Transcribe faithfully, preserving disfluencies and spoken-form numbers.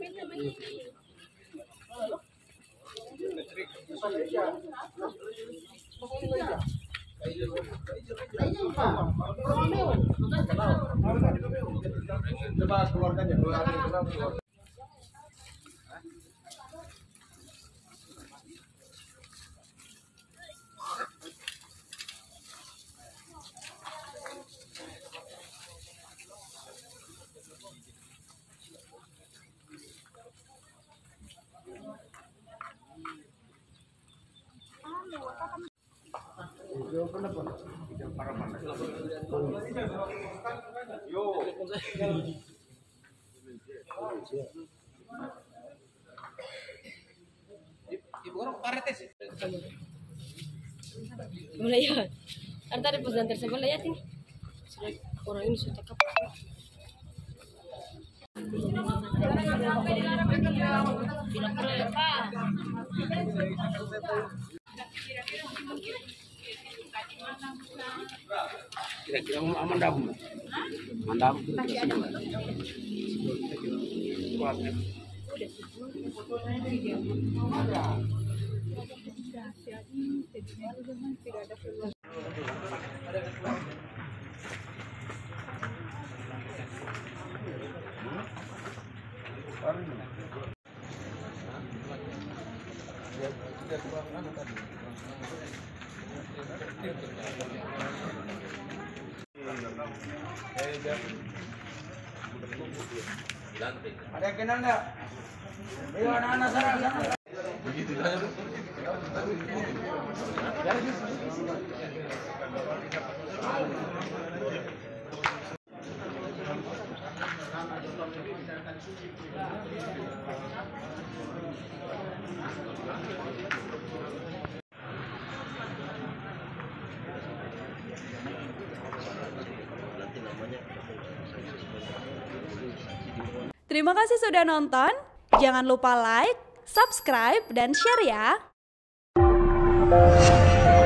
Coba keluarkan ya. Ibu orang paretes. Boleh ya. Karena tadi pesan tersebut ya sih. Orang ini sudah cakap. Kira-kira aman dah, mandam. Ada yang kenal enggak? Ayo anak-anak sana. Begitu kan? Terima kasih sudah nonton. Jangan lupa like, subscribe, dan share ya.